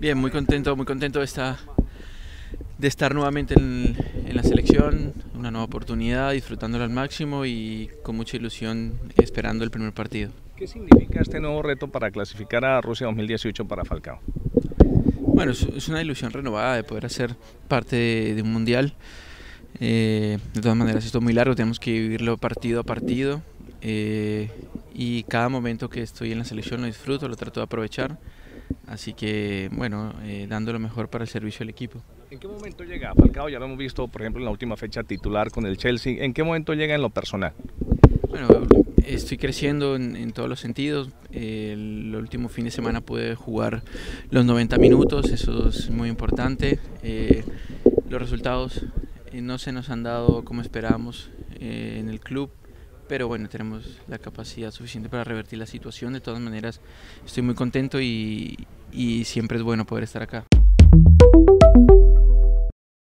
Bien, muy contento de estar nuevamente en la selección, una nueva oportunidad, disfrutándola al máximo y con mucha ilusión esperando el primer partido. ¿Qué significa este nuevo reto para clasificar a Rusia 2018 para Falcao? Bueno, es una ilusión renovada de poder hacer parte de un mundial. De todas maneras, esto es muy largo, tenemos que vivirlo partido a partido. Y cada momento que estoy en la selección lo disfruto, lo trato de aprovechar. Así que, bueno, dando lo mejor para el servicio del equipo. ¿En qué momento llega Falcao? Ya lo hemos visto, por ejemplo, en la última fecha titular con el Chelsea. ¿En qué momento llega en lo personal? Bueno, estoy creciendo en todos los sentidos. El último fin de semana pude jugar los 90 minutos, eso es muy importante. Los resultados no se nos han dado como esperábamos en el club, pero bueno, tenemos la capacidad suficiente para revertir la situación. De todas maneras, estoy muy contento y siempre es bueno poder estar acá.